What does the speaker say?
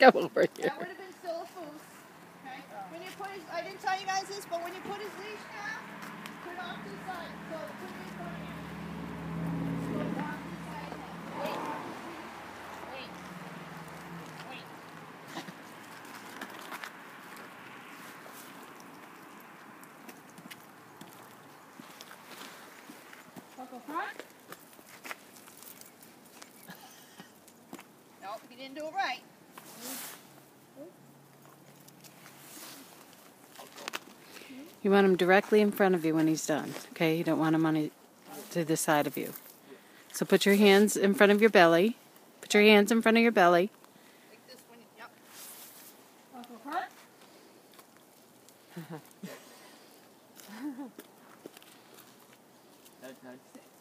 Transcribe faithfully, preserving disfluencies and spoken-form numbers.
Come over here. That would have been still a foos. Okay? When you put his, I didn't tell you guys this, but when you put his leash down, put it off to the side. So put it in front of you. Put it off to the side. Wait. Wait. Wait. Go front. Nope, he didn't do it right. You want him directly in front of you when he's done, okay? You don't want him on a, to the side of you. So put your hands in front of your belly. Put your hands in front of your belly. Like this one, yep. Go front. That's nice.